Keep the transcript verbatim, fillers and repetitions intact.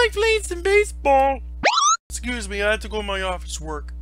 playing some baseball. Excuse me, I had to go to my office work.